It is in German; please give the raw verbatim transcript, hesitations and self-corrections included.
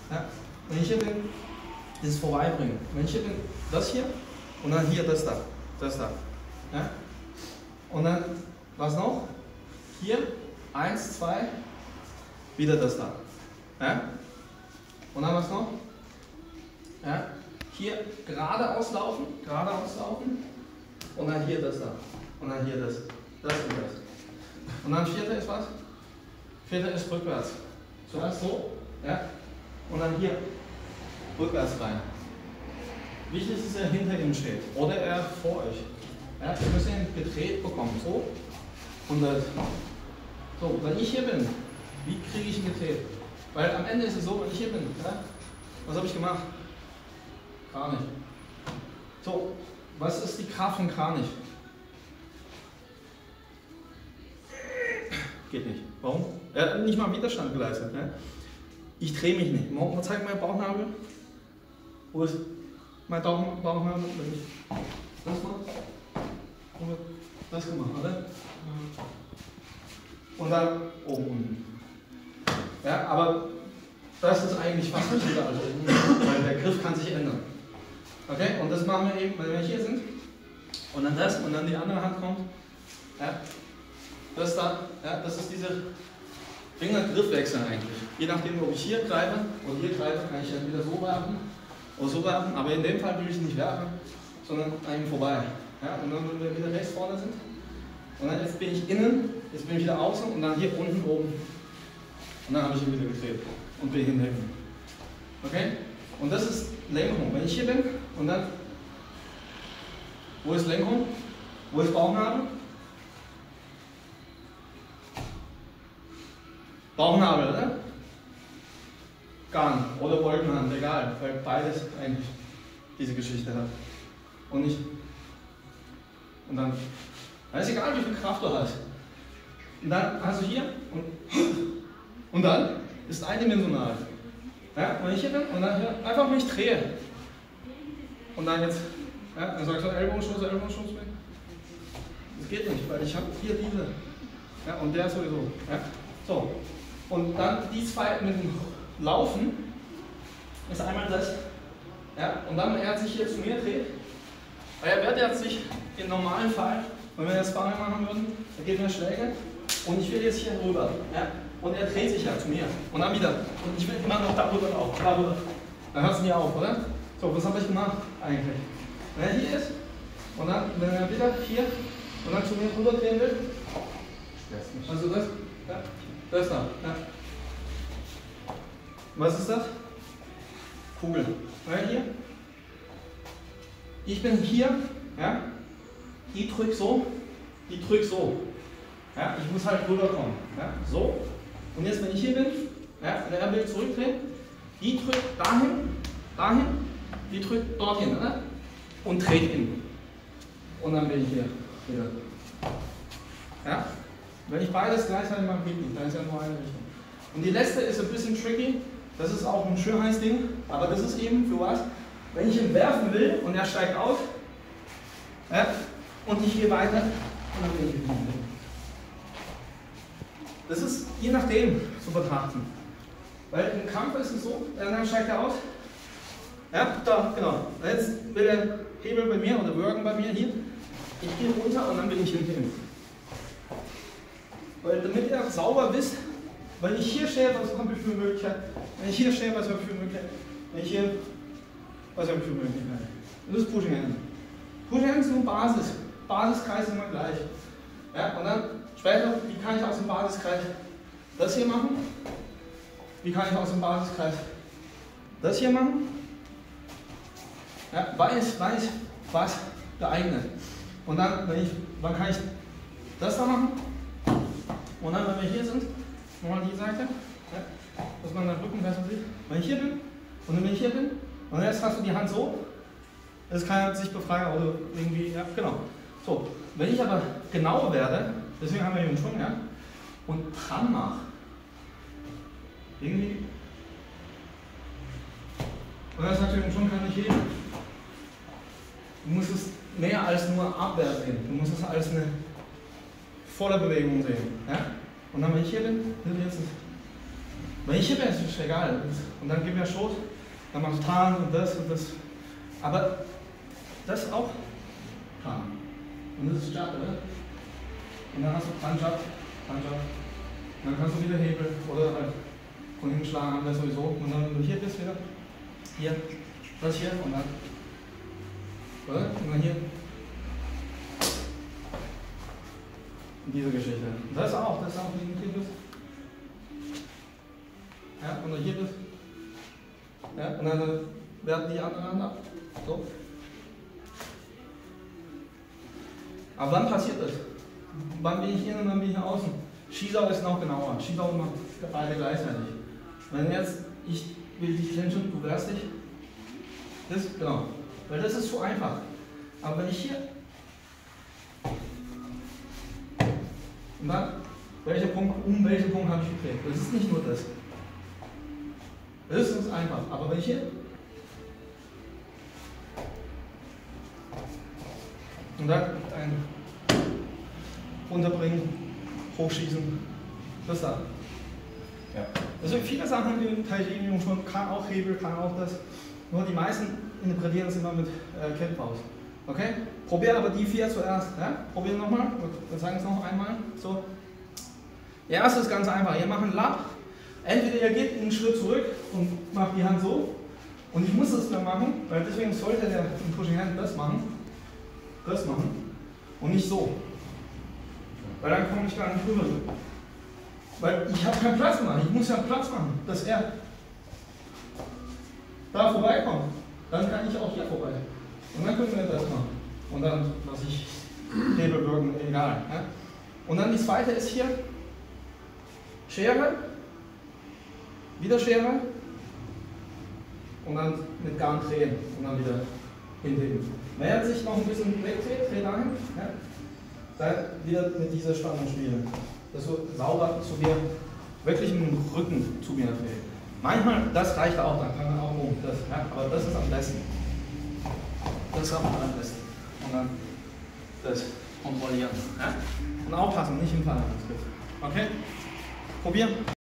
Ja? Wenn ich hier bin, dieses Vorbeibringen. Wenn ich hier bin, das hier und dann hier das da. Das da. Ja? Und dann, was noch? Hier, eins, zwei, wieder das da. Ja? Und dann was noch? Ja? Hier geradeaus laufen, geradeaus laufen und dann hier das da. Und dann hier das. Das und das. Und dann vierter ist was? Vierter ist rückwärts. Zuerst so, ja? Und dann hier rückwärts rein. Wichtig ist, dass er hinter Ihnen steht oder er vor euch. Ja? Ihr müsst ihn gedreht bekommen. So und das. So, wenn ich hier bin, wie kriege ich ihn gedreht? Weil am Ende ist es so, wenn ich hier bin, ja? Was habe ich gemacht? Kranich. So, was ist die Kraft von Kranich? Geht nicht. Warum? Er hat nicht mal Widerstand geleistet. Ne? Ich drehe mich nicht. Mal zeigen meinen Bauchnabel. Wo ist mein Bauchnabel? Wenn ich das mache, das gemacht, oder? Und dann oben unten. Ja, aber das ist eigentlich fast nicht wieder alles, weil der Griff kann sich ändern. Okay? Und das machen wir eben, wenn wir hier sind. Und dann das und dann die andere Hand kommt. Ja? Das da, ja, das ist dieser Finger-Griffwechsel eigentlich. Je nachdem, ob ich hier greife oder hier greife, kann ich entweder so werfen oder so werfen. Aber in dem Fall will ich nicht werfen, sondern an ihm vorbei. Ja? Und dann, wenn wir wieder rechts vorne sind, und dann jetzt bin ich innen, jetzt bin ich wieder außen und dann hier unten oben. Und dann habe ich ihn wieder gedreht und bin hinter ihm. Okay? Und das ist Lenkung. Wenn ich hier bin und dann, wo ist Lenkung? Wo ist Bauchnabel? Bauchnabel, oder? Gar nicht. Oder Wolkenhand, egal, weil beides eigentlich diese Geschichte hat. Und nicht. Und dann, dann ist egal, wie viel Kraft du hast. Und dann hast du hier und, und dann ist eindimensional. Ja, wenn ich hier bin und dann hier einfach mich drehe. Und dann jetzt, ja, dann sagst du Ellbogenstoß, Ellbogenstoß. Das geht nicht, weil ich habe hier diese. Ja, und der sowieso. Ja. So. Und dann die zwei mit dem Laufen ist einmal das. Ja, und dann, wenn er sich hier zu mir dreht, weil er wird jetzt sich im normalen Fall, wenn wir das Sparring machen würden, er geht mir Schläge und ich will jetzt hier rüber. Ja, und er dreht sich ja zu mir. Und dann wieder. Und ich will immer noch darüber auch. Darüber. Dann hört es nie auf, oder? So, was habe ich gemacht eigentlich? Wenn er hier ist und dann, wenn er wieder hier und dann zu mir rüber drehen will, also das, ja, das da. Ja. Was ist das? Kugel. Ja, hier. Ich bin hier, ja, die drückt so, die drückt so. Ja, ich muss halt rüberkommen. Ja, so. Und jetzt, wenn ich hier bin, ja, und er will zurückdrehen, die drückt dahin, dahin, die drückt dorthin, oder? Und dreht ihn. Und dann bin ich hier wieder. Ja? Wenn ich beides gleichzeitig mache, geht nicht, dann ist ja nur eine Richtung. Und die letzte ist ein bisschen tricky, das ist auch ein Schönheitsding, aber das ist eben für was, wenn ich ihn werfen will und er steigt aus, ja, und ich gehe weiter, und dann bin ich wieder. Das ist je nachdem zu betrachten. Weil im Kampf ist es so, dann steigt er aus, ja, da, genau, jetzt will der Hebel bei mir oder Würgen bei mir hier, ich gehe runter und dann bin ich hinter ihm. Weil damit ihr sauber wisst, wenn ich hier stehe, was habe ich für Möglichkeiten, wenn ich hier stehe, was habe ich für Möglichkeiten, wenn ich hier, was habe ich für Möglichkeiten. Das ist Pushing Hand. Pushing Hand ist nur Basis. Basiskreis ist immer gleich. Ja, und dann später, wie kann ich aus dem Basiskreis das hier machen? Wie kann ich aus dem Basiskreis das hier machen? Ja, weiß, weiß, was geeignet. Und dann, wenn ich, wann kann ich das da machen? Und dann, wenn wir hier sind, nochmal die Seite, ja, dass man den Rücken besser sieht. Wenn ich hier bin, und dann wenn ich hier bin, und jetzt hast du die Hand so, das kann sich befreien oder irgendwie, ja, genau. So, wenn ich aber genauer werde, deswegen haben wir hier einen Schwung, ja, und dran mache, irgendwie, und das ist natürlich ein Schwung, kann nicht jeder. Du musst es mehr als nur abwärts sehen, du musst es als eine volle Bewegung sehen. Ja? Und dann, wenn ich hier bin, jetzt Wenn ich hier bin, ist es egal. Und dann gib mir Schoß, dann machst du Tarn und das und das. Aber das ist auch Tarn. Und das ist Jab, oder? Und dann hast du Punch-Up, Punch-Up. Dann kannst du wieder Hebel oder halt von hinten schlagen, haben wir sowieso. Und dann, wenn du hier bist, wieder hier, das hier und dann, oder? Und dann hier. Und diese Geschichte. Und das auch, das ist auch, wie du hier bist. Ja, und dann hier bist. Ja, und dann werden die anderen ab. So. Aber wann passiert das? Wann bin ich innen und wann bin ich außen? Schießau ist noch genauer. Schießau macht beide gleichzeitig. Wenn jetzt ich will dich clinchen, du wehrst dich. Das, genau. Weil das ist so einfach. Aber wenn ich hier. Und dann, welcher Punkt, um welchen Punkt habe ich gekriegt? Das ist nicht nur das. Das ist einfach. Aber wenn ich hier. Und dann ein runterbringen, hochschießen, das da. Ja. Also viele Sachen im Tai Chi schon, kann auch Hebel, kann auch das. Nur die meisten interpretieren es immer mit äh, Kickfaust. Okay? Probier aber die vier zuerst. Ja? Probier nochmal, wir zeigen es noch einmal. So. Ja, es ist ganz einfach. Ihr macht einen Lap. Entweder ihr geht einen Schritt zurück und macht die Hand so. Und ich muss das dann machen, weil deswegen sollte der im Pushing Hand das machen. Das machen. Und nicht so. Weil dann komme ich gar nicht rüber. Weil ich habe keinen Platz gemacht. Ich muss ja Platz machen, dass er da vorbeikommt. Dann kann ich auch hier vorbei. Und dann können wir das machen. Und dann lasse ich Hebel wirken, egal. Ja? Und dann die zweite ist hier Schere, wieder Schere und dann mit Garn drehen und dann wieder hinlegen. Wenn er sich noch ein bisschen wegdreht, dreht dahin, ja? Dann wieder mit dieser Spannung spielen. Dass du sauber zu mir, wirklich mit dem Rücken zu mir drehst. Manchmal, das reicht auch, dann kann man auch um. Das, ja? Aber das ist am besten. Das ist am allerbesten. Und dann das kontrollieren. Ja? Und aufpassen, nicht hinfallen. Okay? Probieren.